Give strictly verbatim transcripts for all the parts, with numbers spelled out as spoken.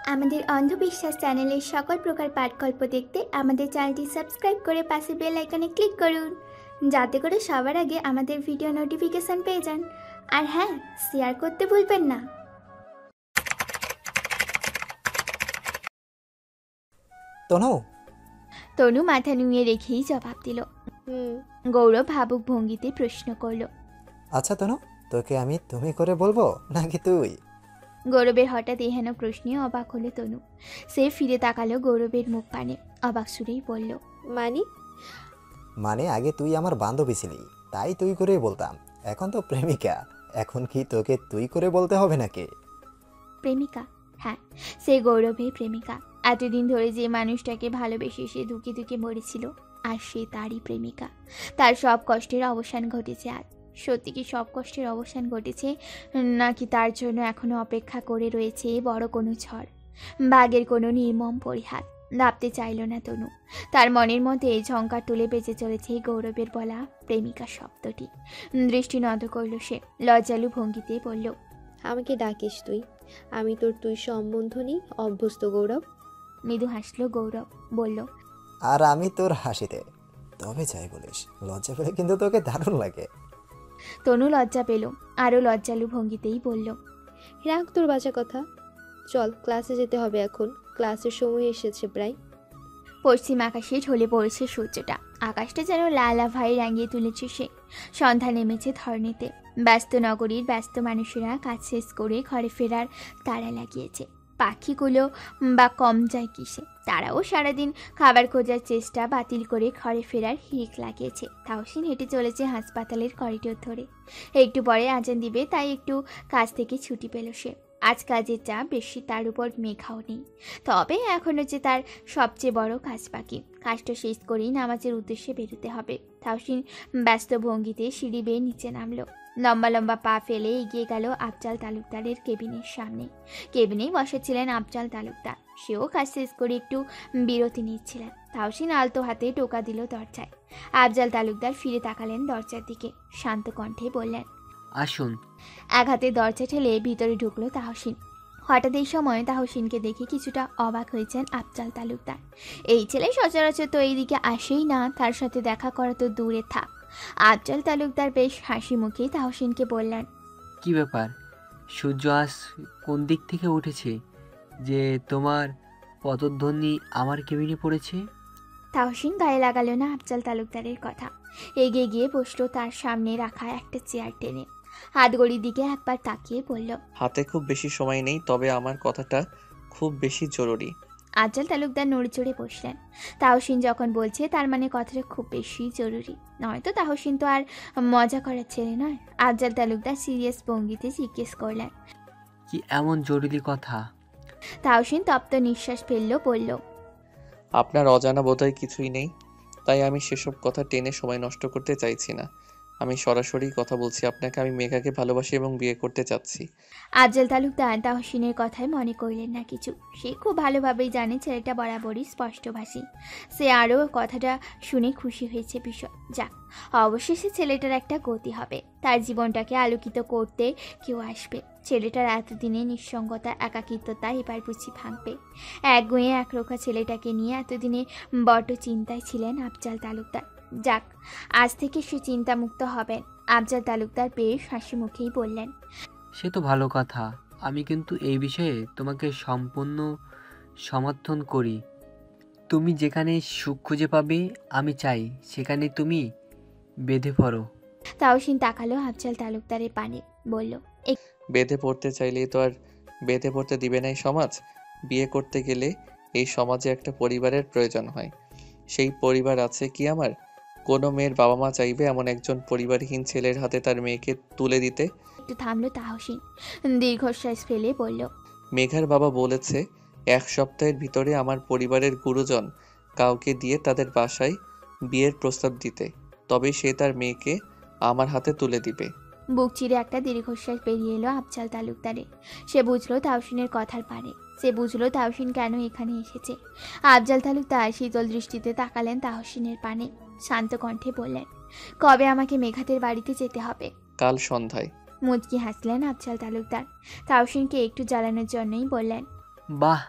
আমাদের অন্ধবিশ্বাস চ্যানেলের সকল প্রকার পাঠগল্প দেখতে আমাদের চ্যানেলটি সাবস্ক্রাইব করে পাশে বেল আইকনে ক্লিক করুন, যাতে করে সবার আগে আমাদের ভিডিও নোটিফিকেশন পেয়ে যান। আর হ্যাঁ, শেয়ার করতে ভুলবেন না। তনু তনু মাথা নুয়ে রেখেই জবাব দিল। হুম গৌরব ভাবুক ভঙ্গিতে প্রশ্ন করল, আচ্ছা তনু, তোকে আমি তুমি করে বলবো নাকি তুই? গৌরবের হঠাৎ এহেন প্রশ্নে অবাক হলো তনু। সে ফিরে তাকালো গৌরবের মুখ পানে, অবাক সুরেই বলল, মানে মানে আগে তুই আমার বান্ধবী ছিলি, তাই তুই করেই বলতাম। এখন তো প্রেমিকা, এখন কি তোকে তুই করে বলতে হবে নাকি? প্রেমিকা? হ্যাঁ, সে গৌরবের প্রেমিকা। এতদিন ধরে যে মানুষটাকে ভালোবেসে সে দুঃখে দুঃখে মরেছিল, আর সে তারই প্রেমিকা। তার সব কষ্টের অবসান ঘটেছে আজ। সত্যি কি সব কষ্টের অবসান ঘটেছে, নাকি তার জন্য এখনো অপেক্ষা করে রয়েছে বড় কোনো ঝড়, বাঘের কোনো নির্মম পরিহাত? ভাবতে চাইল না তনু। তার মনের মধ্যে ঝঙ্কার তুলে বেঁচে চলেছে গৌরবের বলা প্রেমিকা শব্দটি। দৃষ্টি নত করল সে, লজ্জালু ভঙ্গিতে বলল, আমাকে ডাকিস তুই, আমি তোর তুই সম্বন্ধ নেই অভ্যস্ত গৌরব। মৃদু হাসলো গৌরব, বলল, আর আমি তোর হাসিতে। তবে যাই বলিস, লজ্জা পেলে কিন্তু তোকে দারুণ লাগে। তনু লজ্জা পেল, আরও লজ্জালু ভঙ্গিতেই বলল, রাখ তোর বাঁচা কথা, চল ক্লাসে যেতে হবে এখন, ক্লাসের সময় এসেছে প্রায়। পশ্চিম আকাশে ঢলে পড়েছে সূর্যটা। আকাশটা যেন লালা ভাই রাঙিয়ে তুলেছে সে। সন্ধ্যা নেমেছে ধরণীতে। ব্যস্ত নগরীর ব্যস্ত মানুষেরা কাজ শেষ করে ঘরে ফেরার তাড়া লাগিয়েছে। পাখিগুলো বা কম যায় কিসে, তারাও সারাদিন খাবার খোঁজার চেষ্টা বাতিল করে ঘরে ফেরার হিড়িক লাগিয়েছে। তাওসিন হেঁটে চলেছে হাসপাতালের করিডোর ধরে। একটু পরে আজান দিবে, তাই একটু কাজ থেকে ছুটি পেল সে। আজ কাজের চাপ বেশি, তার উপর মেঘাও নেই। তবে এখনও যে তার সবচেয়ে বড় কাজ বাকি। কাজটা শেষ করেই নামাজের উদ্দেশ্যে বেরোতে হবে। তাওসিন ব্যস্ত ভঙ্গিতে সিঁড়ি বেয়ে নিচে নামলো। লম্বা লম্বা পা ফেলে এগিয়ে গেল আফজাল তালুকদারের কেবিনের সামনে। কেবিনেই বসেছিলেন আফজাল তালুকদার। সেও কাজ শেষ করে একটু বিরতি নিচ্ছিলেন। তাওসিন আলতো হাতে টোকা দিল দরজায়। আফজাল তালুকদার ফিরে তাকালেন দরজার দিকে, শান্ত কণ্ঠে বললেন, আসুন। এক হাতে দরজা ঠেলে ভিতরে ঢুকলো তাহসিন। হঠাৎ এই সময় তাহসিনকে দেখে কিছুটা অবাক হয়েছেন আফজাল তালুকদার। এই ছেলে সচরাচর তো এইদিকে আসেই না, তার সাথে দেখা করা তো দূরে থাক। আফজাল তালুকদার বেশ হাসি মুখে তাহসিনকে বললেন, কি ব্যাপার, সূর্য আজ কোন দিক থেকে উঠেছে যে তোমার পদধ্বনি আমার কেবিনে পড়েছে? তাহসিন গায়ে লাগালো না আফজাল তালুকদারের কথা। এগিয়ে গিয়ে বসলো তার সামনে রাখা একটা চেয়ার টেনে। হাতগড়ির দিকে একবার তাকিয়ে বলল, হাতে খুব বেশি সময় নেই, তবে আমার কথাটা খুব বেশি জরুরি। আফজাল তালুকদার নড়ে চড়ে বসলেন। তাহসিন যখন বলছে তার মানে কথাটা খুব বেশি জরুরি। নয়তো তাহসিন তো আর মজা করার ছেলে নয়। আফজাল তালুকদার সিরিয়াস ভঙ্গিতে জিজ্ঞেস করলেন, কি এমন জরুরি কথা? তাহসিন তপ্ত নিঃশ্বাস ফেলল, বলল, আপনার অজানা বোধহয় কিছুই নেই, তাই আমি সেসব কথা টেনে সময় নষ্ট করতে চাইছি না। আমি সরাসরি কথা বলছি আপনাকে, আমি মেঘাকে ভালোবাসি এবং বিয়ে করতে চাচ্ছি। আফজাল তালুকদার তাহসিনের কথায় মনে করলেন না কিছু। সে খুব ভালোভাবেই জানে ছেলেটা বরাবরই স্পষ্টভাষী। সে আরও কথাটা শুনে খুশি হয়েছে ভীষণ। যাক, অবশেষে ছেলেটার একটা গতি হবে। তার জীবনটাকে আলোকিত করতে কেউ আসবে। ছেলেটার এতদিনে নিঃসঙ্গতা, একাকিত্বতা এবার বুঝি ভাঙবে। একগুঁয়ে একরোখা ছেলেটাকে নিয়ে এতদিনে বড্ড চিন্তায় ছিলেন আফজাল তালুকদার। যাক, আজ থেকে সে চিন্তামুক্ত হবেন। আফজাল তালুকদার বেশ হাসি মুখেই বললেন, সে তো ভালো কথা, আমি কিন্তু এই বিষয়ে তোমাকে সম্পূর্ণ সমর্থন করি। তুমি যেখানে সুখ খুঁজে পাবে, আমি চাই সেখানে তুমি বেঁধে পড়ো। তাওসিন তাকালো আফজাল তালুকদারের পানে, বলল, বেঁধে পড়তে চাইলেই তো আর বেঁধে পড়তে দিবে না এই সমাজ। বিয়ে করতে গেলে এই সমাজে একটা পরিবারের প্রয়োজন হয়। সেই পরিবার আছে কি আমার? কোনো মেয়ের বাবা মা চাইবে এমন একজন পরিবারহীন ছেলের হাতে তার মেয়েকে তুলে দিতে? একটু থামলো তাহসিন, দীর্ঘশ্বাস ফেলে বলল, মেঘার বাবা বলেছে এক সপ্তাহের ভিতরে আমার পরিবারের গুরুজন কাউকে দিয়ে তাদের বাসায় বিয়ের প্রস্তাব দিতে, তবে সে তার মেয়েকে আমার হাতে তুলে দিবে। বুক চিরে একটা দীর্ঘশ্বাস বেরিয়ে এলো আফজাল তালুকদারের। সে বুঝলো তাওসিনের কথার পারে। সে বুঝলো তাওসিন কেন এখানে এসেছে। আফজাল তালুকদার শীতল দৃষ্টিতে তাকালেন তাহসিনের পানে, শান্ত কণ্ঠে বললেন, কবে আমাকে মেঘাদের বাড়িতে যেতে হবে? কাল সন্ধ্যায়। মুচকি হাসলেন আফজাল তালুকদার। তাওসিনকে একটু জ্বালানোর জন্যই বললেন, বাহ,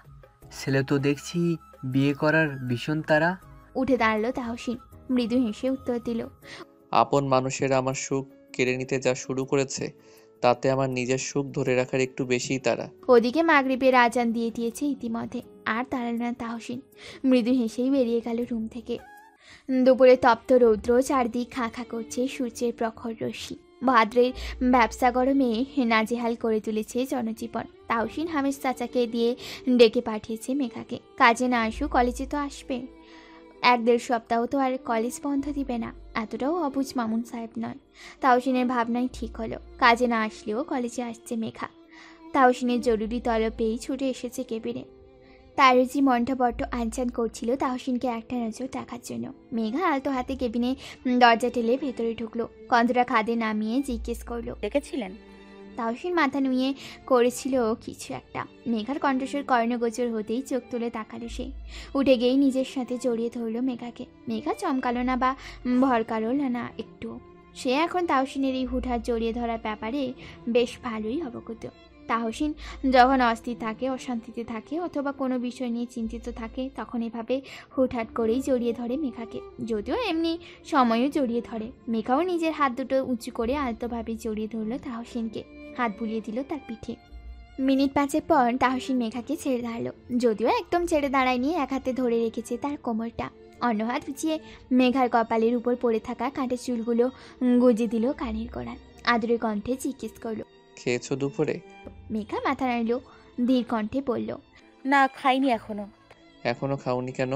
ছেলে তো দেখছি বিয়ে করার ভীষণ তারা। উঠে দাঁড়ালো তাহসিন, মৃদু হেসে উত্তর দিল। আপন মানুষেরা আমার সুখ কেড়ে নিতে যা শুরু করেছে, তাতে আমার নিজের সুখ ধরে রাখার একটু বেশিই তাড়া। ওদিকে মাগরিবের আজান দিয়ে দিয়েছে ইতিমধ্যে, আর দাঁড়ালো না তাহসিন, মৃদু হেসেই বেরিয়ে গেল রুম থেকে। দুপুরে তপ্ত রৌদ্র, চারদিক খা খা করছে সূর্যের প্রখর রশ্মি। ভাদ্রের ব্যবসা গরমে নাজেহাল করে তুলেছে জনজীবন। তাহসিন হামেশ চাচাকে দিয়ে ডেকে পাঠিয়েছে মেঘাকে। কাজে না আসুক, কলেজে তো আসবে। এক দেড় সপ্তাহ তো আর কলেজ বন্ধ দিবে না, এতটাও অবুঝ মামুন সাহেব নয়। তাহসিনের ভাবনাই ঠিক হলো, কাজে না আসলেও কলেজে আসছে মেঘা। তাহসিনের জরুরি তলব পেয়েই ছুটে এসেছে কেবিনে। তারজি মনটা বড্ড আনচান করছিল তাহসিনকে একটা নজর দেখার জন্য। মেঘা আলতো হাতে কেবিনে দরজা ঠেলে ভেতরে ঢুকলো। কন্ত্রা খাদে নামিয়ে জিজ্ঞেস করলো, দেখেছিলেন? তাহসিন মাথা নুয়ে করেছিল কিছু একটা। মেঘার কণ্ঠস্বর কর্ণগোচর হতেই চোখ তুলে তাকালো সে। উঠে গিয়েই নিজের সাথে জড়িয়ে ধরলো মেঘাকে। মেঘা চমকালো না বা ভরকালো না একটু। সে এখন তাহসিনের এই হুটহাট জড়িয়ে ধরার ব্যাপারে বেশ ভালোই অবগত। তাহসিন যখন অস্থির থাকে, অশান্তিতে থাকে, অথবা কোনো বিষয় নিয়ে চিন্তিত থাকে, তখন এভাবে হুটহাট করেই জড়িয়ে ধরে মেঘাকে। যদিও এমনি সময়ও জড়িয়ে ধরে। মেঘাও নিজের হাত দুটো উঁচু করে আলতোভাবে জড়িয়ে ধরল তাহসিনকে, হাত বুলিয়ে দিল তার পিঠে। মিনিট পাঁচের পর তাহসিন মেঘাকে ছেড়ে দাঁড়ালো। যদিও একদম ছেড়ে দাঁড়ায়নি, এক হাতে ধরে রেখেছে তার কোমরটা। অন্য হাত উঁচিয়ে মেঘার কপালের উপর পড়ে থাকা কাঁটা চুলগুলো গুজে দিল কানের গোড়ায়। আদুরে কণ্ঠে জিজ্ঞেস করলো, খেয়েছো দুপুরে? মেঘা মাথা নাড়ল, ধীর কণ্ঠে বলল, না, খাইনি এখনো। এখনো খাওনি কেন?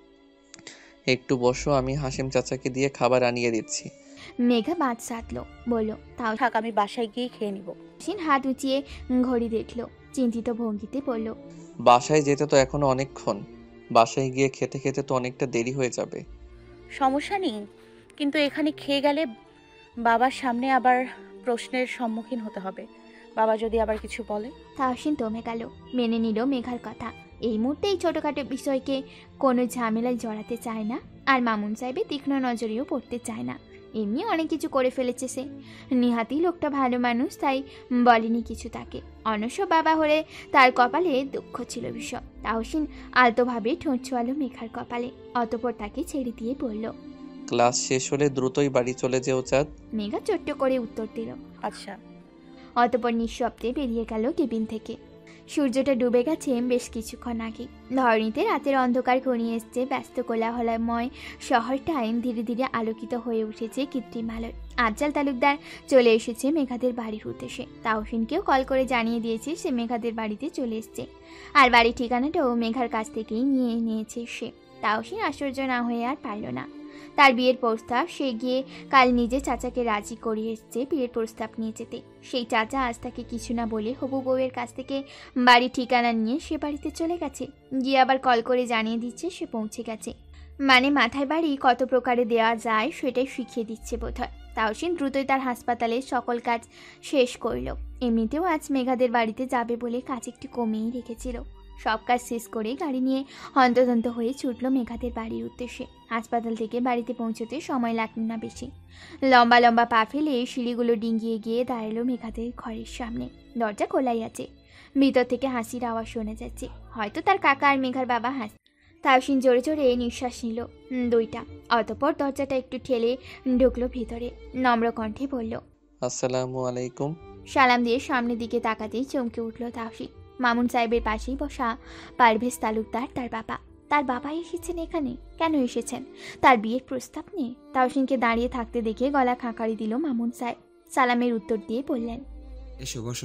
একটু বসো, আমি হাসিম চাচাকে দিয়ে খাবার আনিয়ে দিচ্ছি। মেঘা বাদ সাধলো, বলল, তাও থাক, আমি বাসায় গিয়ে খেয়ে নিব। তাহসিন হাত উঁচিয়ে ঘড়ি দেখলো, চিন্তিত ভঙ্গিতে বলল, বাসায় যেতে তো এখনো অনেকক্ষণ। বাসায় গিয়ে খেতে খেতে তো অনেকটা দেরি হয়ে যাবে। সমস্যা নেই, কিন্তু এখানে খেয়ে গেলে বাবার সামনে আবার প্রশ্নের সম্মুখীন হতে হবে। বাবা যদি আবার কিছু বলে। তাহসিন দমে গেল, মেনে নিল মেঘার কথা। এই মুহূর্তে এই ছোটোখাটো বিষয়কে কোনো ঝামেলায় জড়াতে চায় না, আর মামুন সাহেবের তীক্ষ্ণ নজরেও পড়তে চায় না। এমনি অনেক কিছু করে ফেলেছে সে। নিহাতি লোকটা ভালো মানুষ, তাই বলেনি কিছু তাকে। অনস্য বাবা হলে তার কপালে দুঃখ ছিল ভীষণ। তাহসিন আলতোভাবে ঠোঁট ছোঁয়ালো মেঘার কপালে, অতঃপর তাকে ছেড়ে দিয়ে বলল, ক্লাস শেষ হলে দ্রুতই বাড়ি চলে যেও চাঁদ। মেঘা ছোট্ট করে উত্তর দিল। আচ্ছা। অতঃপর নিঃশব্দে বেরিয়ে গেল কেবিন থেকে। সূর্যটা ডুবে গেছে বেশ কিছুক্ষণ আগে। ধরণীতে রাতের অন্ধকার ঘনিয়ে এসছে। ব্যস্ত কোলাহলময় শহরটায় ধীরে ধীরে আলোকিত হয়ে উঠেছে কৃত্রিম আলোয়। আফজাল তালুকদার চলে এসেছে মেঘাদের বাড়ির উদ্দেশ্যে। তাহসিনকেও কল করে জানিয়ে দিয়েছে সে মেঘাদের বাড়িতে চলে এসছে, আর বাড়ির ঠিকানাটাও মেঘার কাছ থেকেই নিয়ে নিয়েছে সে। তাহসিন আশ্চর্য না হয়ে আর পারল না। তার বিয়ের প্রস্তাব সে গিয়ে কাল নিজে চাচাকে রাজি করিয়ে এসছে বিয়ের প্রস্তাব নিয়ে যেতে। সেই চাচা আজ তাকে কিছু না বলে হবু বউয়ের কাছ থেকে বাড়ির ঠিকানা নিয়ে সে বাড়িতে চলে গেছে। গিয়ে আবার কল করে জানিয়ে দিচ্ছে সে পৌঁছে গেছে। মানে মাথায় বাড়ি কত প্রকারে দেওয়া যায় সেটাই শিখিয়ে দিচ্ছে বোধহয়। তাহসিন দ্রুতই তার হাসপাতালে সকল কাজ শেষ করল। এমনিতেও আজ মেঘাদের বাড়িতে যাবে বলে কাজ একটু কমিয়েই রেখেছিল। সব কাজ শেষ করে গাড়ি নিয়ে হন্তদন্ত হয়ে ছুটল মেঘাদের বাড়ির উদ্দেশ্যে। হাসপাতাল থেকে বাড়িতে পৌঁছতে সময় লাগল না বেশি। লম্বা লম্বা পা ফেলে সিঁড়িগুলো ডিঙ্গিয়ে গিয়ে দাঁড়ালো মেঘাদের ঘরের সামনে। দরজা খোলাই আছে। ভিতর থেকে হাসির আওয়াজ শোনা যাচ্ছে। হয়তো তার কাকা আর মেঘার বাবা হাসি। তাহসিন জোরে জোরে নিঃশ্বাস নিল, দুইটা। অতঃপর দরজাটা একটু ঠেলে ঢুকলো ভিতরে। নম্র কণ্ঠে বলল, আসসালামু আলাইকুম। সালাম দিয়ে সামনের দিকে তাকাতেই চমকে উঠল তাহসিন। মামুন সাহেবের পাশেই বসা পারভেজ তালুকদার তার বাবা। তার বাবা এসেছেন এখানে? কেন এসেছেন? তার বিয়ের প্রস্তাব নিয়ে। তাহসিনকে দাঁড়িয়ে থাকতে দেখে গলা খাঁকারি দিল মামুন সাহেব। সালামের উত্তর দিয়ে বললেন, এসো বসো।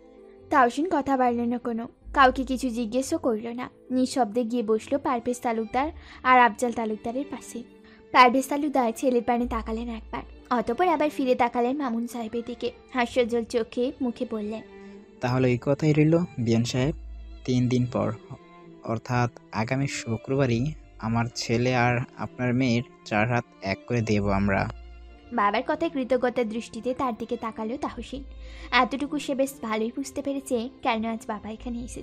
তাহসিন কথা বাড়ল না কোনো, কাউকে কিছু জিজ্ঞেসও করল না। নিঃশব্দে গিয়ে বসলো পারভেজ তালুকদার আর আফজাল তালুকদারের পাশে। পারভেজ তালুকদার ছেলের পানে তাকালেন একবার, অতঃপর আবার ফিরে তাকালেন মামুন সাহেবের দিকে। হাস্যজ্জ্বল চোখে মুখে বললেন, তাহলে এই কথাই রইল বিয়ান সাহেব। তিন দিন পর অর্থাৎ আগামী শুক্রবারই আমার ছেলে আর আপনার মেয়ের চার হাত এক করে দেব আমরা। বাবার কথায় কৃতজ্ঞতার দৃষ্টিতে তার দিকে তাকালো তাহসিন। এতটুকু সে বেশ ভালোই বুঝতে পেরেছে কেন আজ বাবা এখানে এসেছে।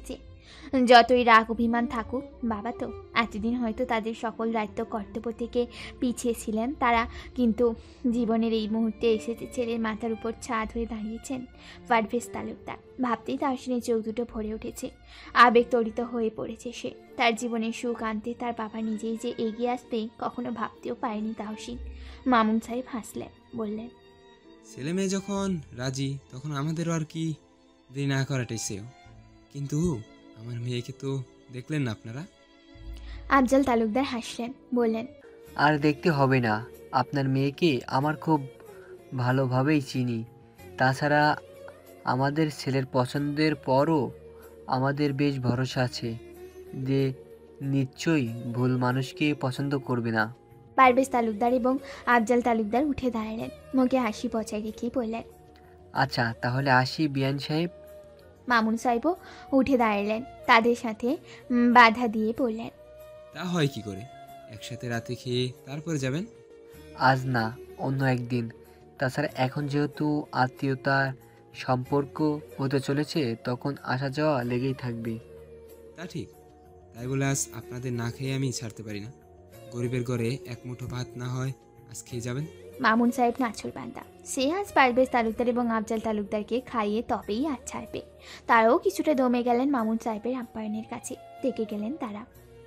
যতই রাগ অভিমান থাকুক, বাবা তো এতদিন হয়তো তাদের সকল দায়িত্ব কর্তব্য থেকে পিছিয়ে ছিলেন তারা, কিন্তু জীবনের এই মুহূর্তে এসেছে ছেলের মাথার উপর ছাদ হয়ে দাঁড়িয়েছেন পারভেজ তালুকদার। ভাবতেই তাহসিনের চোখ দুটো ভরে উঠেছে, আবেগ তড়িত হয়ে পড়েছে সে। তার জীবনের সুখ আনতে তার বাবা নিজেই যে এগিয়ে আসবে কখনো ভাবতেও পারেনি তাহসিন। মামুন সাহেব হাসলেন, বললেন, ছেলে মেয়ে যখন রাজি তখন আমাদেরও আর কি দেরি না করাটাই শ্রেয়। কিন্তু আমার মেয়েকে তো দেখলেন না আপনারা। আফজাল তালুকদার হাসলেন, বললেন, আর দেখতে হবে না, আপনার মেয়েকে আমার খুব ভালোভাবেই চিনি। তাছাড়া আমাদের ছেলের পছন্দের পরও আমাদের বেশ ভরসা আছে যে নিশ্চয়ই ভুল মানুষকে পছন্দ করবে না। পারভেজ তালুকদার এবং আফজাল তালুকদার উঠে দাঁড়ালেন, মুখে হাসি বজায় রেখেই বললেন, আচ্ছা তাহলে আসি বিয়ান সাহেব। মামুন সাহেবও উঠে দাঁড়ালেন, তাদের সাথে উম, বাধা দিয়ে বললেন, তা হয় কি করে, একসাথে রাতে খেয়ে তারপরে যাবেন? আজ না, অন্য একদিন। তাছাড়া এখন যেহেতু আত্মীয়তার সম্পর্ক হতে চলেছে, তখন আসা যাওয়া লেগেই থাকবে। তা ঠিক, তাই বলে আজ আপনাদের না খেয়ে আমি ছাড়তে পারি না। গরিবের ঘরে এক মুঠো ভাত না হয় আজ খেয়ে যাবেন। মামুন সাহেব নাছর বান্দা, সে আজ পারভেজ তালুকদার এবং আফজাল তালুকদারকে খাইয়ে তবেই আজ ছাড়বে। তারাও কিছুটা দমে গেলেন মামুন সাহেবের আপ্যায়নের কাছে, থেকে গেলেন তারা।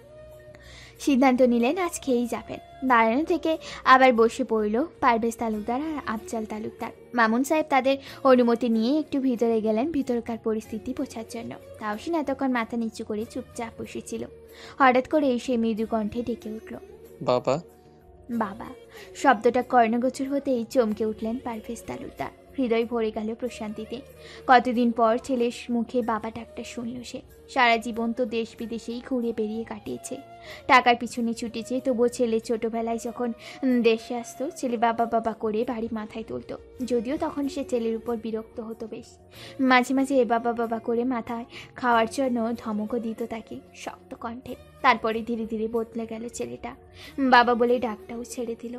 সিদ্ধান্ত নিলেন আজ খেয়েই যাবেন। দাঁড়ানো থেকে আবার বসে পড়ল পারভেজ তালুকদার আর আফজাল তালুকদার। মামুন সাহেব তাদের অনুমতি নিয়ে একটু ভিতরে গেলেন ভিতরকার পরিস্থিতি বোঝার জন্য। তাহসিন এতক্ষণ মাথা নিচু করে চুপচাপ বসেছিল। হঠাৎ করে এসে মৃদু কণ্ঠে ডেকে উঠল, বাবা। বাবা শব্দটা কর্ণগোচর হতেই চমকে উঠলেন পারভেজ তালুকদার। হৃদয় ভরে গেল প্রশান্তিতে। কতদিন পর ছেলের মুখে বাবা ডাকটা শুনল সে। সারা জীবন তো দেশ বিদেশেই ঘুরে বেরিয়ে কাটিয়েছে, টাকার পিছনে ছুটেছে, তবুও ছেলে ছোটবেলায় যখন দেশে আসতো ছেলে বাবা বাবা করে বাড়ি মাথায় তুলতো। যদিও তখন সে ছেলের উপর বিরক্ত হতো বেশ, মাঝে মাঝে এ বাবা বাবা করে মাথায় খাওয়ার জন্য ধমকও দিত তাকে শক্ত কণ্ঠে। তারপরে ধীরে ধীরে বদলে গেল ছেলেটা, বাবা বলে ডাকটাও ছেড়ে দিল।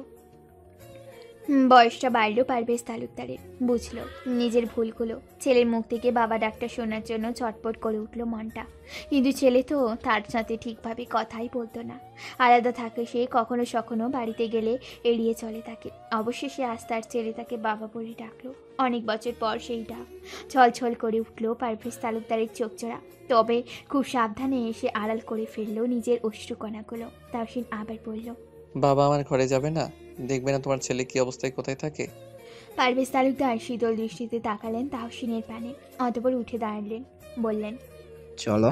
বয়সটা বাড়ল পারভেজ তালুকদারের। বুঝলো নিজের ভুলগুলো। ছেলের মুখ থেকে বাবা ডাকটা শোনার জন্য ছটপট করে উঠল মনটা। কিন্তু ছেলে তো তার সাথে ঠিকভাবে কথাই বলতো না। আলাদা থাকে সে, কখনো সখনো বাড়িতে গেলে এড়িয়ে চলে তাকে। অবশেষে আজ তার ছেলে তাকে বাবা বলে ডাকলো। অনেক বছর পর সেই ডাক ছলছল করে উঠল পারভেজ তালুকদারের চোখজোড়া। তবে খুব সাবধানে এসে আড়াল করে ফেললো নিজের অশ্রুকণাগুলো। তাহসিন আবার বলল, বাবা আমার ঘরে যাবে না? দেখবে না তোমার ছেলে কি অবস্থায় কোথায় থাকে? পারভেজ তালুকদার শীতল দৃষ্টিতে তাকালেন তাহসিনের পানে, অতঃপর উঠে দাঁড়ালেন, বললেন, চলো।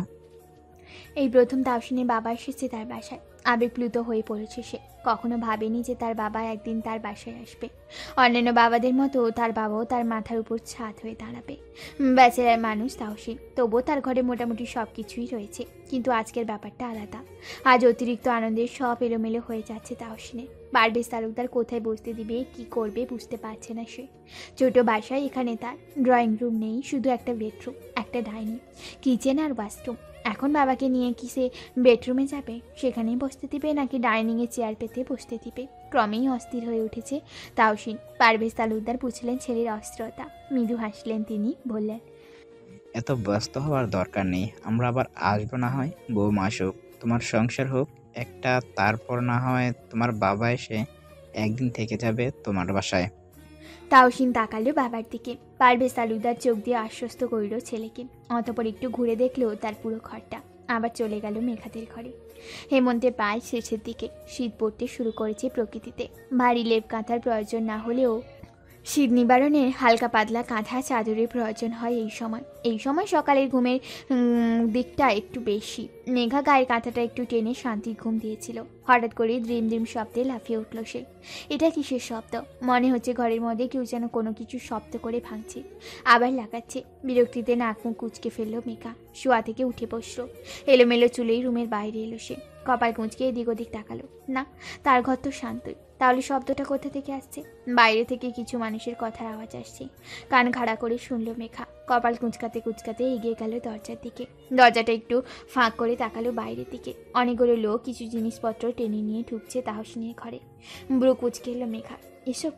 এই প্রথম তাহসিনের বাবা এসেছে তার বাসায়। আবেগপ্লুত হয়ে পড়েছে সে। কখনো ভাবেনি যে তার বাবা একদিন তার বাসায় আসবে। অন্যান্য বাবাদের মতো তার বাবাও তার মাথার উপর ছাদ হয়ে দাঁড়াবে। বেচারার মানুষ তাহসিন, তবুও তার ঘরে মোটামুটি সব কিছুই রয়েছে। কিন্তু আজকের ব্যাপারটা আলাদা। আজ অতিরিক্ত আনন্দের সব এলোমেলো হয়ে যাচ্ছে তাহসিনের। পারভেজ তালুকদার কোথায় বসতে দিবে, কি করবে বুঝতে পারছে না সে। ছোট বাসায় এখানে তার ড্রয়িং রুম নেই, শুধু একটা বেডরুম, একটা ডাইনিং, কিচেন আর বাথরুম। এখন বাবাকে নিয়ে কি সে বেডরুমে যাবে? সেখানেই বসতে দিবে নাকি ডাইনিংয়ে চেয়ার পেতে বসতে দিবে? ক্রমেই অস্থির হয়ে উঠেছে তাহসিন। পারভেজ তালুকদার বুঝলেন ছেলের অস্থিরতা। মৃদু হাসলেন তিনি, বললেন, এত ব্যস্ত হওয়ার দরকার নেই, আমরা আবার আসবো না হয়, বৌমা আসুক, তোমার সংসার হোক একটা, তারপর না হয় তোমার বাবা এসে একদিন থেকে যাবে তোমার বাসায়। তাহসিন তাকালো বাবার দিকে। পারভেজ তালুকদার চোখ দিয়ে আশ্বস্ত করল ছেলেকে। অতঃপর একটু ঘুরে দেখলো তার পুরো ঘরটা। আবার চলে গেল মেঘাদের ঘরে। হেমন্তের প্রায় শেষের দিকে। শীত পড়তে শুরু করেছে প্রকৃতিতে। ভারী লেপ কাঁথার প্রয়োজন না হলেও শীত নিবারণে হালকা পাতলা কাঁথা চাদরের প্রয়োজন হয় এই সময়। এই সময় সকালের ঘুমের দিকটা একটু বেশি। মেঘা গায়ের কাঁথাটা একটু টেনে শান্তির ঘুম দিয়েছিল। হঠাৎ করে দ্রিম দ্রিম শব্দে লাফিয়ে উঠল সে। এটা কিসের শব্দ? মনে হচ্ছে ঘরের মধ্যে কেউ যেন কোনো কিছু শব্দ করে ভাঙছে, আবার লাগাচ্ছে। বিরক্তিতে নাক মুখ কুঁচকে ফেললো মেঘা। শোয়া থেকে উঠে বসলো। এলোমেলো চুলেই রুমের বাইরে এলো সে। কপাল কুঁচকে এদিক ওদিক তাকালো। না, তার ঘর তো শান্তই। তাহলে শব্দটা কোথা থেকে আসছে? বাইরে থেকে কিছু মানুষের কথার আওয়াজ আসছে। কান খাড়া করে শুনল মেঘা। কপাল কুঁচকাতে কুঁচকাতে এগিয়ে গেল দরজার দিকে। দরজাটা একটু ফাঁক করে তাকালো বাইরের দিকে। অনেকগুলো লোক কিছু জিনিসপত্র টেনে নিয়ে ঢুকছে তাহসিনের ঘরে। ব্রু কুঁচকে এলো মেঘা। এসব কি?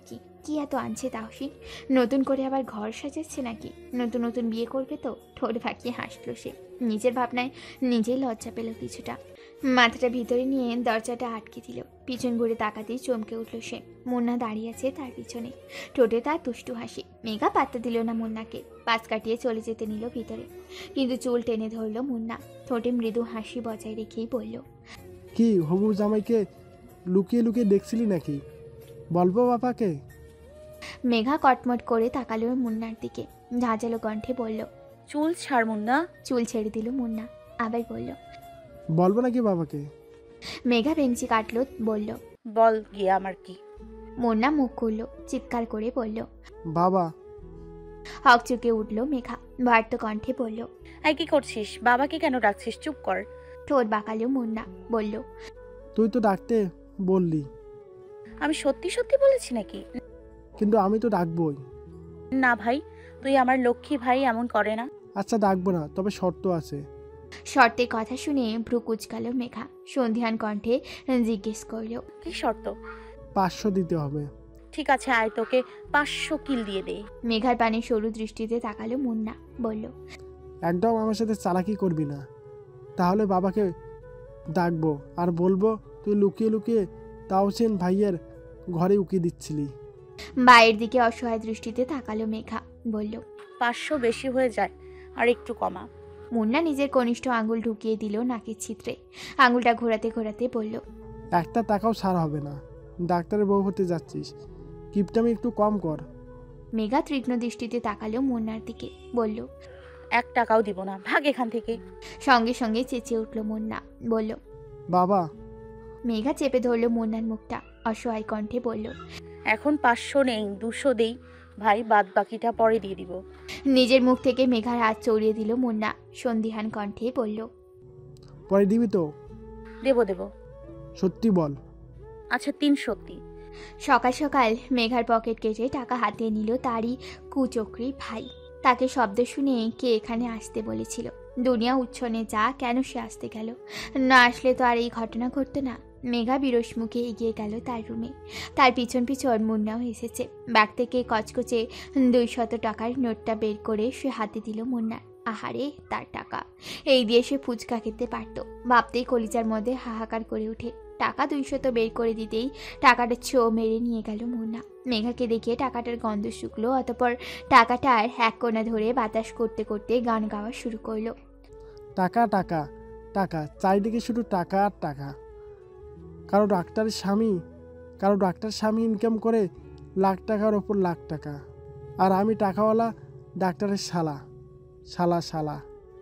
কি এত আনছে তাহসিন? নতুন করে আবার ঘর সাজাচ্ছে নাকি? নতুন নতুন বিয়ে করবে তো? ঠোঁট ফাঁকিয়ে হাসলো সে। নিজের ভাবনায় নিজেই লজ্জা পেল কিছুটা। মাথাটা ভিতরে নিয়ে দরজাটা আটকে দিল। পিছন ঘুরে তাকাতেই চমকে উঠল সে। মুন্না দাঁড়িয়ে আছে তার পিছনে, ঠোঁটে তার তুষ্টু হাসি। মেঘা পাত্তা দিল না মুন্নাকে, পাশ কাটিয়ে চলে যেতে নিল ভিতরে, কিন্তু চুল টেনে ধরল মুন্না। ঠোঁটে মৃদু হাসি বজায় রেখেই বলল, কি হবু জামাইকে লুকিয়ে লুকিয়ে দেখছিলি নাকি? বলবো বাবাকে? মেঘা কটমট করে তাকালো মুন্নার দিকে, ঝাঁঝালো কণ্ঠে বলল। চুল ছাড় মুন্না। চুল ছেড়ে দিল মুন্না, আবার বলল, বলবো নাকি বাবাকে? মেঘা বেঞ্চি কাটলো, বলল, বল গিয়ে আমার কি। মুন্না মুখ খুলল, চিৎকার করে বলল, বাবা। হকচকে উঠল মেঘা, বার্ত কণ্ঠে বলল, এই কি করছিস? বাবাকে কেন ডাকছিস? চুপ কর। ঠোঁট বাঁকালো মুন্না, বলল, তুই তো ডাকতে বললি। আমি সত্যি সত্যি বলেছি নাকি? কিন্তু আমি তো ডাকবই। না ভাই, তুই আমার লক্ষ্মী ভাই, এমন করে না। আচ্ছা ডাকবো না, তবে শর্ত আছে। শর্তের কথা শুনে ভ্রু কুচকাল মেঘা, সন্ধিহান কণ্ঠে জিজ্ঞেস করল, কি শর্ত? পাঁচশো দিতে হবে। ঠিক আছে, আয় তোকে পাঁচশো কিল দিয়ে দে। মেঘার পানে সরু দৃষ্টিতে তাকালো মুন্না, বলল, একদম আমার সাথে চালাকি করবি না, তাহলে বাবাকে ডাকবো আর বলবো তুই লুকিয়ে লুকিয়ে তাওসিন ভাইয়ের ঘরে উকি দিচ্ছিলি। বাইরের দিকে অসহায় দৃষ্টিতে তাকালো মেঘা, বলল, পাঁচশো বেশি হয়ে যায়, আর একটু কমা। মুন্না নিজের কনিষ্ঠ আঙুল ঢুকিয়ে দিল নাকের ছিদ্রে, আঙুলটা ঘোরাতে ঘোরাতে বলল, একটা টাকাও ছাড় হবে না। ডাক্তারের বউ হতে যাচ্ছিস, কিপটামি একটু কম কর। মেঘা তীক্ষ্ণ দৃষ্টিতে তাকালো মুন্নার দিকে, বলল, এক টাকাও দিব না, ভাগ এখান থেকে। সঙ্গে সঙ্গে চেঁচিয়ে উঠল মুন্না, বলল, বাবা। মেঘা চেপে ধরল মুন্নার মুখটা, অসহায় কণ্ঠে বলল, এখন পাঁচশো নেই, দুশো দেই ভাই, বাদ বাকিটা পরে দিয়ে দিব। নিজের মুখ থেকে মেঘার হাত চড়িয়ে দিল মুন্না, সন্ধিহান কণ্ঠে বলল, পরে দিবি তো? দেবো দেবো। সত্যি বল। আচ্ছা, তিন সত্যি। সকাল সকাল মেঘার পকেট কেটে টাকা হাতিয়ে নিল তারই কুচক্রি ভাই। তাকে শব্দ শুনে কে এখানে আসতে বলেছিল? দুনিয়া উচ্ছনে যা, কেন সে আসতে গেল? না আসলে তো আর এই ঘটনা ঘটতো না। মেঘা বিরস মুখে এগিয়ে গেল তার রুমে। তার পিছন পিছন মুন্নাও এসেছে। ব্যাগ থেকে কচকচে দুই শত টাকার নোটটা বের করে সে হাতে দিল মুন্নার। আহারে, তার টাকা! এই দিয়ে সে ফুচকা খেতে পারত। ভাবতেই কলিজার মধ্যে হাহাকার করে ওঠে। টাকা দুইশত বের করে দিতেই টাকাটা ছো মেরে নিয়ে গেল মুন্না। মেঘাকে দেখে টাকাটার গন্ধ শুকলো, অতপর টাকাটার এক কোণা ধরে বাতাস করতে করতে গান গাওয়া শুরু করলো। টাকা টাকা টাকা, চারিদিকে শুধু টাকা আর টাকা। কারো ডাক্তারের স্বামী কারো ডাক্তার স্বামী ইনকাম করে লাখ টাকার ওপর লাখ টাকা, আর আমি টাকাওয়ালা ডাক্তারের শালা শালা শালা।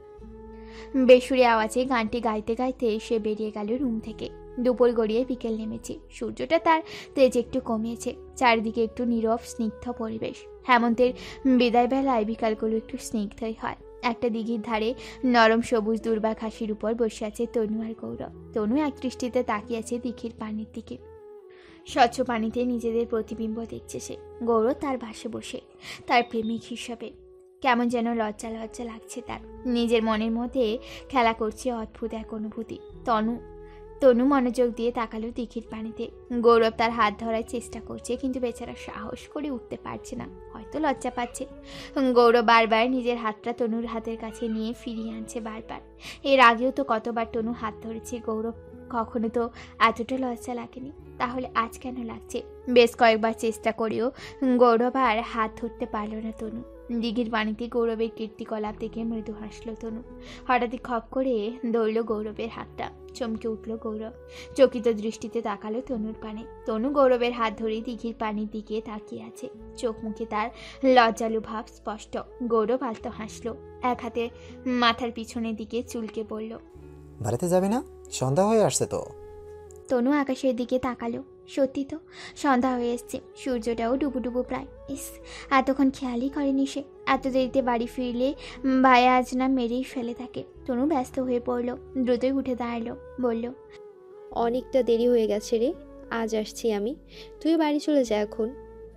বেসুরে আওয়াজে গানটি গাইতে গাইতে সে বেরিয়ে গেল রুম থেকে। দুপুর গড়িয়ে বিকেল নেমেছে। সূর্যটা তার তেজ একটু কমিয়েছে। চারিদিকে একটু নীরব স্নিগ্ধ পরিবেশ। হেমন্তের বিদায় বেলায় বিকালগুলো একটু স্নিগ্ধই হয়। একটা দিঘির ধারে নরম সবুজ দুর্বা ঘাসের উপর বসে আছে তনু আর গৌরব। তনু এক দৃষ্টিতে তাকিয়ে আছে দিঘির পানির দিকে। স্বচ্ছ পানিতে নিজেদের প্রতিবিম্ব দেখছে সে। গৌরব তার পাশে বসে, তার প্রেমিক হিসাবে। কেমন যেন লজ্জা লজ্জা লাগছে তার। নিজের মনের মধ্যে খেলা করছে অদ্ভুত এক অনুভূতি। তনু তনু মনোযোগ দিয়ে তাকালো দিঘির পানিতে। গৌরব তার হাত ধরার চেষ্টা করছে, কিন্তু বেচারা সাহস করে উঠতে পারছে না, হয়তো লজ্জা পাচ্ছে। গৌরব বারবার নিজের হাতটা তনুর হাতের কাছে নিয়ে ফিরিয়ে আনছে বারবার। এর আগেও তো কতবার তনু হাত ধরেছে গৌরব, কখনো তো এতটা লজ্জা লাগেনি। তাহলে আজ কেন লাগছে? বেশ কয়েকবার চেষ্টা করেও গৌরব আর হাত ধরতে পারল না তনু। দিঘির পানিতে গৌরবের কীর্তিকলাপ দেখে মৃদু হাসল তনু। হঠাৎই খপ করে দৌড়ল গৌরবের হাতটা। চমকে উঠল গৌরব, চকিত দৃষ্টিতে তাকালো তনুর পানে। তনু গৌরবের হাত ধরে দিঘির পানির দিকে তাকিয়ে আছে। চোখ মুখে তার লজ্জালু ভাব স্পষ্ট। গৌরব আলতো হাসলো, এক হাতে মাথার পিছনের দিকে চুলকে বলল, বাড়িতে যাবে না? সন্ধ্যা হয়ে আসছে তো। তনু আকাশের দিকে তাকালো। সত্যি তো, সন্ধ্যা হয়ে এসছে। সূর্যটাও ডুবু ডুবু প্রায়। ইস, এতক্ষণ খেয়ালই করেনি সে। এত দেরিতে বাড়ি ফিরলে ভাইয়া আজ না মেরেই ফেলে থাকে। তনু ব্যস্ত হয়ে পড়ল, দ্রুতই উঠে দাঁড়ালো, বলল, অনেকটা দেরি হয়ে গেছে রে, আজ আসছি আমি, তুই বাড়ি চলে যা এখন।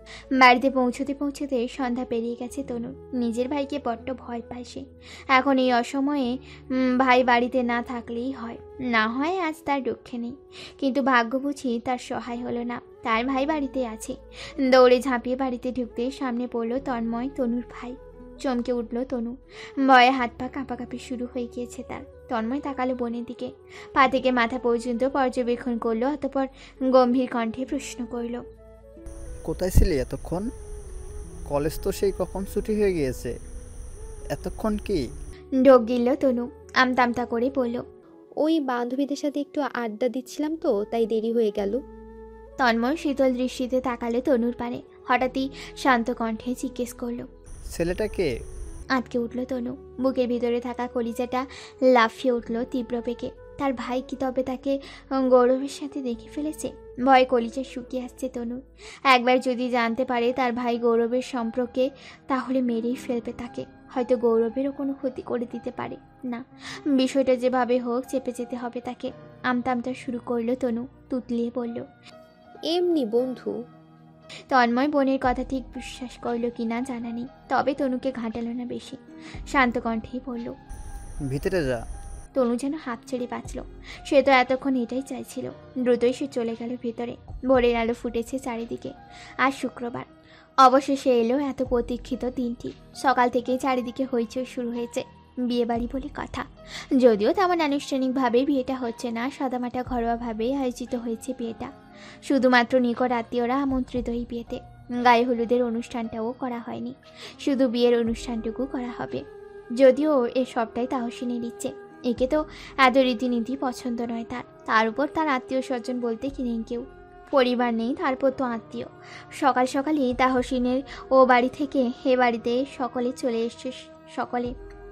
বাড়িতে পৌঁছতে পৌঁছতে সন্ধ্যা পেরিয়ে গেছে তনুর। নিজের ভাইকে বড্ড ভয় পায় সে। এখন এই অসময়ে উম, ভাই বাড়িতে না থাকলেই হয়, না হয় আজ তার রক্ষে নেই। কিন্তু ভাগ্য বুঝি তার সহায় হলো না, তার ভাই বাড়িতে আছে। দৌড়ে ঝাঁপিয়ে বাড়িতে ঢুকতে সামনে পড়ল তন্ময়, তনুর ভাই। চমকে উঠল তনু, ভয়ে হাত পা কাঁপাকাঁপি শুরু হয়ে গিয়েছে তার। তন্ময় তাকালো বোনের দিকে, পা থেকে মাথা পর্যন্ত পর্যবেক্ষণ করলো, অতঃপর গম্ভীর কণ্ঠে প্রশ্ন করল, কোথায় ছিলি এতক্ষণ? কলেজ তো সেই কখন ছুটি হয়ে গিয়েছে, এতক্ষণ কি? ঢোক গিলল তনু, আমতা আমতা করে বলল, ওই বান্ধবীদের সাথে একটু আড্ডা দিচ্ছিলাম তো, তাই দেরি হয়ে গেল। তন্ময় শীতল দৃষ্টিতে তাকালো তনুর পানে, হঠাৎই শান্ত কণ্ঠে জিজ্ঞেস করলো, ছেলেটা কে? আটকে উঠল তনু, বুকের ভিতরে থাকা কলিজাটা লাফিয়ে উঠল তীব্র বেগে। তার ভাই কি তবে তাকে গৌরবের সাথে দেখে ফেলেছে? ভয়ে কলিজা শুকিয়ে আসছে তনুর। একবার যদি জানতে পারে তার ভাই গৌরবের সম্পর্কে, তাহলে মেরেই ফেলবে তাকে, হয়তো গৌরবেরও কোনো ক্ষতি করে দিতে পারে। না, বিষয়টা যেভাবে হোক চেপে যেতে হবে তাকে। আমতা আমতা শুরু করলো তনু, তুতলিয়ে বলল, এমনি বন্ধু। তন্ময় বোনের কথা ঠিক বিশ্বাস করলো কিনা জানা নেই, তবে তনুকে ঘাঁটালো না বেশি, শান্ত কণ্ঠেই বলল, ভিতরে যা। তনু যেন হাত ছেড়ে বাঁচল। সে তো এতক্ষণ এটাই চাইছিল। দ্রুতই সে চলে গেল ভেতরে। ভোরের আলো ফুটেছে চারিদিকে। আজ শুক্রবার, অবশেষে এলো এত প্রতীক্ষিত দিনটি। সকাল থেকেই চারিদিকে হইচই শুরু হয়েছে, বিয়ে বাড়ি বলে কথা। যদিও তেমন আনুষ্ঠানিকভাবে বিয়েটা হচ্ছে না, সাদামাটা ঘরোয়াভাবে আয়োজিত হয়েছে বিয়েটা। শুধুমাত্র নিকট আত্মীয়রা আমন্ত্রিত এই বিয়েতে। গায়ে হলুদের অনুষ্ঠানটাও করা হয়নি, শুধু বিয়ের অনুষ্ঠানটুকু করা হবে। যদিও এ সবটাই তাহসিনের ইচ্ছে। একে তো এত রীতিনীতি পছন্দ নয় তার। তার উপর তার আত্মীয় স্বজন বলতে কি নেই কেউ, পরিবার নেই, তারপর তো আত্মীয়। সকাল সকালই তাহসিনের ও বাড়ি থেকে এ বাড়িতে সকলে চলে এসছে। সকলে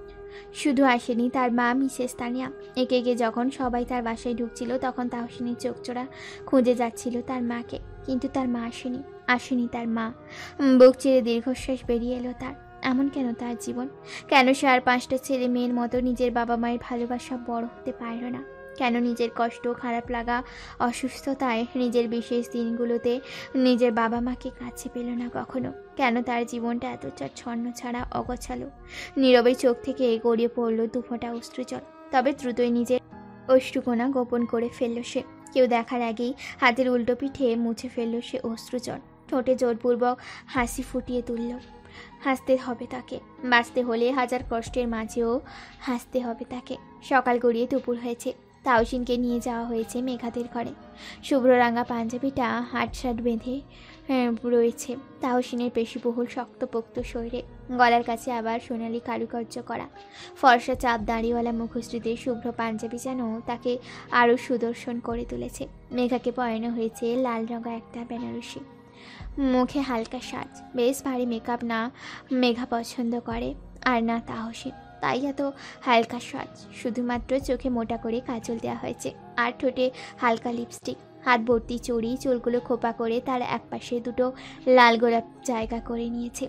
শুধু আসেনি তার মা মিসেস তানিয়া। একে একে যখন সবাই তার বাসায় ঢুকছিল, তখন তাহসিনের চোখচোরা খুঁজে যাচ্ছিল তার মাকে, কিন্তু তার মা আসেনি। আসেনি তার মা। বুক চিরে দীর্ঘশ্বাস বেরিয়ে এলো তার। এমন কেন তার জীবন? কেন সে আর পাঁচটা ছেলে মেয়ের মতো নিজের বাবা মায়ের ভালোবাসা বড় হতে পারল না? কেন নিজের কষ্ট, খারাপ লাগা, অসুস্থতায়, নিজের বিশেষ দিনগুলোতে নিজের বাবা মাকে কাছে পেল না কখনো? কেন তার জীবনটা এতটা ছন্ন ছাড়া অগোছালো? নীরবে চোখ থেকে গড়িয়ে পড়ল দুফোঁটা অশ্রুজল। তবে দ্রুতই নিজের অশ্রুকণা গোপন করে ফেলল সে। কেউ দেখার আগেই হাতের উল্টো পিঠে মুছে ফেলল সে অশ্রুজল। ঠোঁটে জোরপূর্বক হাসি ফুটিয়ে তুলল। হাসতে হবে তাকে, বাঁচতে হলে হাজার কষ্টের মাঝেও হাসতে হবে তাকে। সকাল গড়িয়ে দুপুর হয়েছে। তাহসিনকে নিয়ে যাওয়া হয়েছে মেঘাদের ঘরে। শুভ্ররাঙা পাঞ্জাবিটা হাটসাট বেঁধে রয়েছে তাহসিনের পেশিবহুল শক্তপোক্ত শরীরে। গলার কাছে আবার সোনালি কারুকার্য করা ফর্সা চাপ দাড়িওয়ালা মুখশ্রীতে শুভ্র পাঞ্জাবি যেন তাকে আরও সুদর্শন করে তুলেছে। মেঘাকে পরানো হয়েছে লাল রঙা একটা বেনারসি। মুখে হালকা সাজ, বেশ ভারী মেকআপ না মেঘা পছন্দ করে, আর না তাহসিন। তাই এত হালকা সাজ। শুধুমাত্র চোখে মোটা করে কাজল দেওয়া হয়েছে, আর ঠোঁটে হালকা লিপস্টিক। হাত ভর্তি চুড়ি, চুলগুলো খোপা করে তার একপাশে দুটো লাল গোলাপ জায়গা করে নিয়েছে।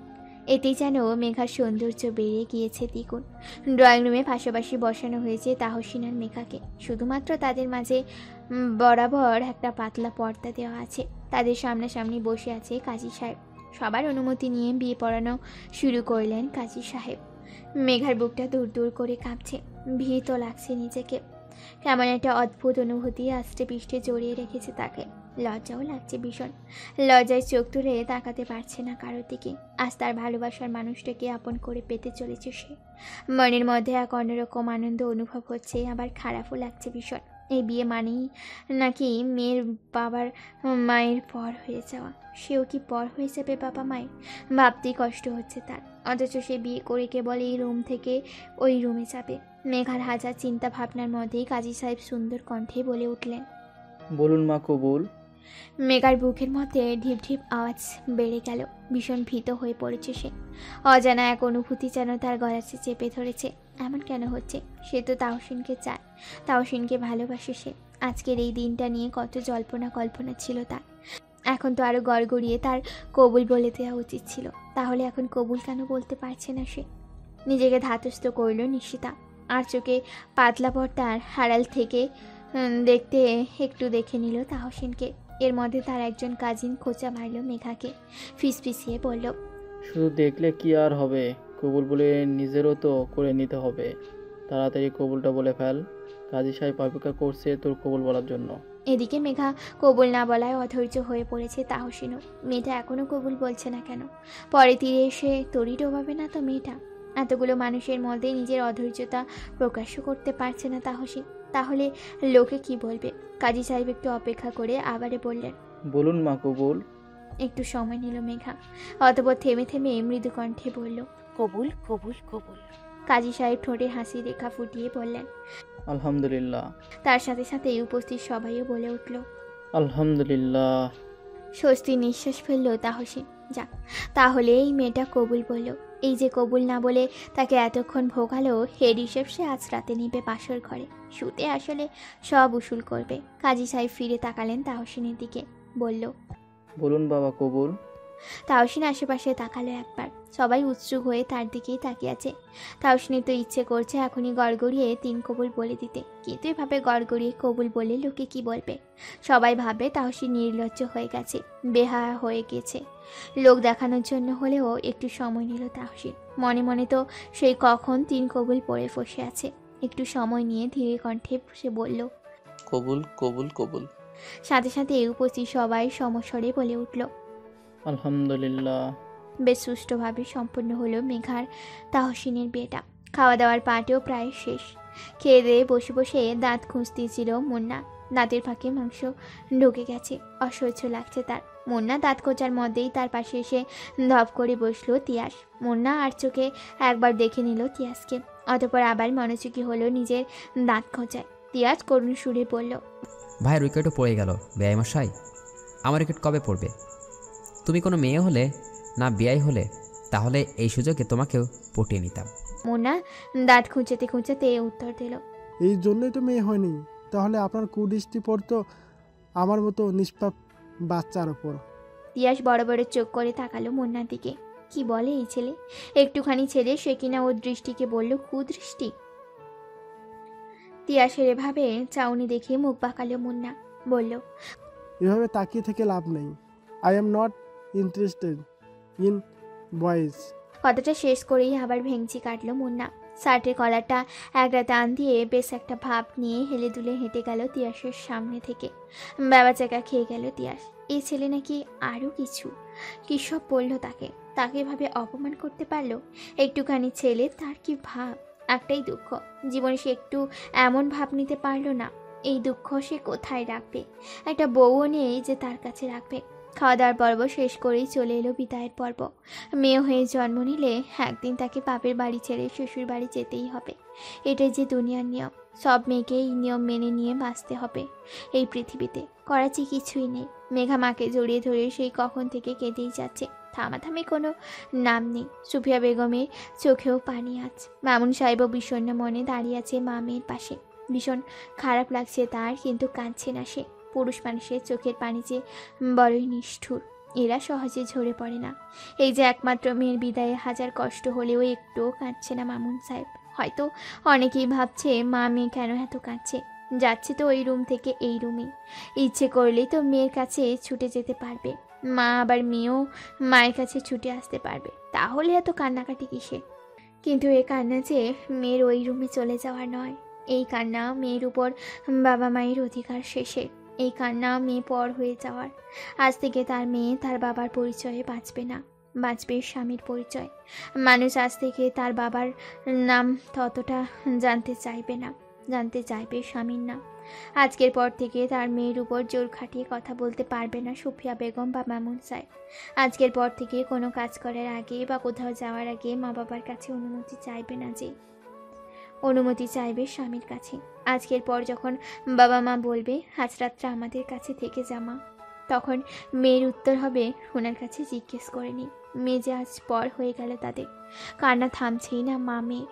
এতেই যেন মেঘার সৌন্দর্য বেড়ে গিয়েছে দ্বিগুণ। ড্রয়িং রুমে পাশাপাশি বসানো হয়েছে তাহসিন আর মেঘাকে। শুধুমাত্র তাদের মাঝে বরাবর একটা পাতলা পর্দা দেওয়া আছে। তাদের সামনাসামনি বসে আছে কাজী সাহেব। সবার অনুমতি নিয়ে বিয়ে পড়ানো শুরু করলেন কাজী সাহেব। মেঘার বুকটা দূর দূর করে কাঁপছে, ভীত লাগছে নিজেকে। কেমন একটা অদ্ভুত অনুভূতি আষ্টে পিষ্টে জড়িয়ে রেখেছে তাকে। লজ্জাও লাগছে ভীষণ। লজ্জায় চোখ তুলে তাকাতে পারছে না কারোর দিকে। আজ তার ভালোবাসার মানুষটাকে আপন করে পেতে চলেছে সে। মনের মধ্যে এক অন্যরকম আনন্দ অনুভব হচ্ছে, আবার খারাপও লাগছে ভীষণ। এই বিয়ে মানেই নাকি মেয়ের বাবার মায়ের পর হয়ে যাওয়া। সেও কি পর হয়ে যাবে বাবা মায়ের? ভাবতেই কষ্ট হচ্ছে তার। অথচ সে বিয়ে করে কেবল এই রুম থেকে ওই রুমে যাবে। মেঘার হাজার চিন্তা ভাবনার মধ্যেই কাজী সাহেব সুন্দর কণ্ঠে বলে উঠলেন, বলুন মা কবুল। মেঘার বুকের মধ্যে ঢিপ ঢিপ আওয়াজ বেড়ে গেল। ভীষণ ভীত হয়ে পড়েছে সে। অজানা এক অনুভূতি যেন তার গলাতে চেপে ধরেছে। এমন কেন হচ্ছে? সে তো তাহসিনকে চায়, তাহসিনকে ভালোবাসে সে। আজকের এই দিনটা নিয়ে কত জল্পনা কল্পনা ছিল তার। এখন তো আরও গড়গড়িয়ে তার কবুল বলে দেওয়া উচিত ছিল। তাহলে এখন কবুল কেন বলতে পারছে না সে? নিজেকে ধাতস্থ করল নিশিতা। আর চোখে পাতলা পর্দার হারাল থেকে দেখতে একটু দেখে নিল তাহসিনকে। এর মধ্যে তার একজন কাজিন খোঁচা মারল মেঘাকে, ফিসফিসিয়ে বলল, শুধু দেখলে কি আর হবে, কবুল বলে নিজেরও তো করে নিতে হবে। তাড়াতাড়ি কবুলটা বলে ফেল, কাজী সাহেব অপেক্ষা করছে তোর কবুল বলার জন্য। এদিকে মেঘা কবুল না বলায় অধৈর্য হয়ে পড়েছে তাহসিনও। মেয়েটা এখনো কবুল বলছে না কেন? পরে তীরে এসে তরি ডোবাবে না তো মেয়েটা? এতগুলো মানুষের মধ্যে নিজের অধৈর্যতা প্রকাশও করতে পারছে না তাহসিন, তাহলে লোকে কি বলবে? কাজী সাহেব একটু অপেক্ষা করে আবারে বললেন, বলুন মা কবুল। একটু সময় নিল মেঘা, অতঃপর থেমে থেমে মৃদু কণ্ঠে বলল, কবুল কবুল কবুল। কাজী সাহেব ঠোঁটে হাসি রেখা ফুটিয়ে বললেন, আলহামদুলিল্লাহ। তার সাথে সাথে উপস্থিত সবাইও বলে উঠল, আলহামদুলিল্লাহ। স্বস্তি নিঃশ্বাস ফেলল তাহসিন। যাক, তাহলে এই মেয়েটা কবুল বলল। এই যে কবুল না বলে তাকে এতক্ষণ ভোগালো, হেড হিসেব সে আজ রাতে নিবে বাসর ঘরে, শুতে আসলে সব উসুল করবে। কাজী সাহেব ফিরে তাকালেন তাহসিনের দিকে, বলল, বলুন বাবা কবুল। তাহসিন আশেপাশে তাকালো একবার, সবাই উৎসুক হয়ে তার দিকেই তাকিয়ে আছে। তাহসিনের তো ইচ্ছে করছে এখনই গড়গড়িয়ে তিন কবুল বলে দিতে, কিন্তু এভাবে গড়গড়িয়ে কবুল বলে লোকে কি বলবে? সবাই ভাবে তাহসিন নির্লজ্জ হয়ে গেছে, বেহায়া হয়ে গেছে। লোক দেখানোর জন্য হলেও একটু সময় নিল তাহসিন। মনে মনে তো সেই কখন তিন কবুল পড়ে বসে আছে। একটু সময় নিয়ে ধীরে কণ্ঠে সে বলল, কবুল কবুল কবুল। সাথে সাথে উপস্থিত সবাই সমস্বরে বলে উঠল, আলহামদুলিল্লাহ। বেশ সুষ্ঠুভাবে সম্পন্ন হলো মেঘার তাহসিনের বিয়েটা। খাওয়া দাওয়ার পাটেও প্রায় শেষ। খেয়ে দিয়ে বসে বসে দাঁত খুঁজতেছিল মুন্না। দাঁতের ফাঁকে মাংস ঢুকে গেছে, অসহ্য লাগছে তার। মুন্না দাঁত খোঁচার মধ্যেই তার পাশে এসে ধপ করে বসলো তিয়াস। মুন্না আর চোখে একবার দেখে নিল তিয়াসকে, অতঃপর আবার মনোযোগী হলো নিজের দাঁত খোঁচায়। তিয়াস করুণ সুরে বলল, ভাইয়ের উইকেটও পড়ে গেল বেয়াই মশাই, আমার উইকেট কবে পড়বে? তুমি কোনো মেয়ে হলে না বিয়াই হলে তাহলে এই সুযোগে তোমাকেও পটিয়ে নিতাম। মুন্না দাঁত খুঁচাতে খুঁচাতে উত্তর দিল, এই জন্যই তো মেয়ে হয়নি, তাহলে আপনার কুদৃষ্টি পড়তো আমার মতো নিষ্পাপ বাচ্চার ওপর। তিয়াস বড় বড় চোখ করে তাকালো মুন্নার দিকে। কি বলে এই ছেলে? একটুখানি ছেলে, সে কিনা ওর দৃষ্টিকে বলল কুদৃষ্টি। তিয়াসের এভাবে চাউনি দেখে মুখ বাঁকালো মুন্না, বলল, এভাবে তাকিয়ে থেকে লাভ নেই। I am not interested in boys. কথাটা শেষ করেই আবার ভেঙচি কাটলো মুন্না। শার্টের কলারটা একটা টান দিয়ে বেশ একটা ভাব নিয়ে হেলে দুলে হেঁটে গেল তিয়াসের সামনে থেকে। বাবাচাকা খেয়ে গেল তিয়াস। এই ছেলে নাকি আরও কিছু কী সব বললো তাকে, তাকে এভাবে অপমান করতে পারলো? একটুখানি ছেলে, তার কি ভাব! একটাই দুঃখ, জীবনে সে একটু এমন ভাব নিতে পারলো না। এই দুঃখ সে কোথায় রাখবে? একটা বউও নেই যে তার কাছে রাখবে। খাওয়া দাওয়ার পর্ব শেষ করেই চলে এলো বিদায়ের পর্ব। মেয়ে হয়ে জন্ম নিলে একদিন তাকে বাপের বাড়ি ছেড়ে শ্বশুর বাড়ি যেতেই হবে। এটাই যে দুনিয়ার নিয়ম। সব মেয়েকে এই নিয়ম মেনে নিয়ে বাঁচতে হবে এই পৃথিবীতে। করাচি কিছুই নেই। মেঘা মাকে জড়িয়ে ধরে সেই কখন থেকে কেঁদেই যাচ্ছে, থামাথামি কোনো নাম নেই। সুফিয়া বেগমের চোখেও পানি আজ। মামুন সাহেবও বিষণ্ণ মনে দাঁড়িয়ে আছে মা মেয়ের পাশে। ভীষণ খারাপ লাগছে তার, কিন্তু কাঁদছে না সে। পুরুষ মানুষের চোখের পানি যে বড়ই নিষ্ঠুর, এরা সহজে ঝরে পড়ে না। এই যে একমাত্র মেয়ের বিদায়ে হাজার কষ্ট হলেও একটুও কাঁদছে না মামুন সাহেব। হয়তো অনেকেই ভাবছে মা মেয়ে কেন এত কাঁদছে। যাচ্ছে তো ওই রুম থেকে এই রুমে, ইচ্ছে করলেই তো মেয়ের কাছে ছুটে যেতে পারবে, মা আবার মেয়েও মায়ের কাছে ছুটে আসতে পারবে। তাহলে এত কান্নাকাটি কিসে? কিন্তু এ কান্না যে মেয়ের ওই রুমে চলে যাওয়ার নয়। এই কান্না মেয়ের উপর বাবা মায়ের অধিকার শেষে। এই কান্না মেয়ে পর হয়ে যাওয়ার। আজ থেকে তার মেয়ে তার বাবার পরিচয়ে বাঁচবে না, বাঁচবে স্বামীর পরিচয়। মানুষ আজ থেকে তার বাবার নাম ততটা জানতে চাইবে না, জানতে চাইবে স্বামীর নাম। আজকের পর থেকে তার মেয়ের উপর জোর খাটিয়ে কথা বলতে পারবে না সুফিয়া বেগম বা মামুন সাহেব। আজকের পর থেকে কোনো কাজ করার আগে বা কোথাও যাওয়ার আগে মা বাবার কাছে অনুমতি চাইবে না, যে অনুমতি চাইবে স্বামীর কাছে। আজকের পর যখন বাবা মা বলবে আজ রাতটা আমাদের কাছে থেকে জামা, তখন মেয়ের উত্তর হবে ওনার কাছে জিজ্ঞেস করে নি। মেয়ে যে আজ পর হয়ে গেল তাদের। কান্না থামছেই না মা মেয়ের।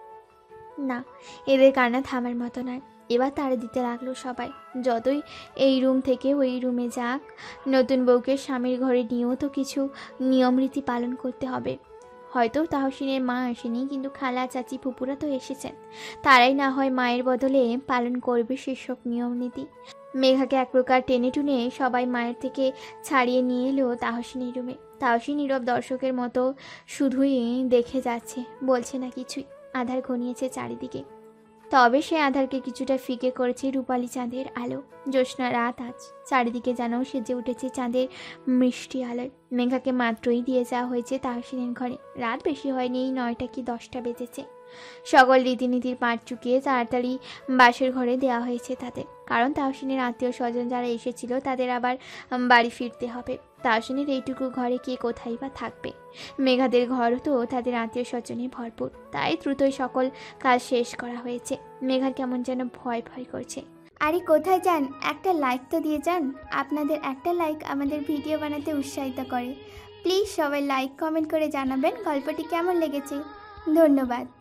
না, এদের কান্না থামার মতো নয়। এবার তারা দিতে লাগলো সবাই। যতই এই রুম থেকে ওই রুমে যাক, নতুন বউকে স্বামীর ঘরে নিয়েও তো কিছু নিয়ম রীতি পালন করতে হবে। হয়তো তাহসিনের মা আসেনি, কিন্তু খালা চাচি ফুপুরা তো এসেছেন। তারাই না হয় মায়ের বদলে পালন করবে সেসব নিয়ম নীতি। মেঘাকে এক প্রকার টেনে টুনে সবাই মায়ের থেকে ছাড়িয়ে নিয়ে এলো তাহসিনীর রুমে। তাহসিনী নীরব দর্শকের মতো শুধুই দেখে যাচ্ছে, বলছে না কিছুই। আধার ঘনিয়েছে চারিদিকে, তবে সে আধারকে কিছুটা ফিকে করেছে রূপালী চাঁদের আলো। জ্যোৎস্না রাত আজ, চারিদিকে যেন সেজে উঠেছে চাঁদের মিষ্টি আলোয়। মেঘাকে মাত্রই দিয়ে যাওয়া হয়েছে তাহসিনের ঘরে। রাত বেশি হয়নি, এই নয়টা কি দশটা বেজেছে। সকল রীতিনীতির পাট চুকিয়ে তাড়াতাড়ি বাসের ঘরে দেওয়া হয়েছে তাদের, কারণ তাহসিনের আত্মীয় স্বজন যারা এসেছিল তাদের আবার বাড়ি ফিরতে হবে। তাহসিনের এইটুকু ঘরে কে কোথায় বা থাকবে? মেঘাদের ঘর তো তাদের আত্মীয় স্বজনে ভরপুর, তাই দ্রুতই সকল কাজ শেষ করা হয়েছে। মেঘার কেমন যেন ভয় ভয় করছে। আরে কোথায় যান? একটা লাইক তো দিয়ে যান। আপনাদের একটা লাইক আমাদের ভিডিও বানাতে উৎসাহিত করে। প্লিজ সবাই লাইক কমেন্ট করে জানাবেন গল্পটি কেমন লেগেছে। ধন্যবাদ।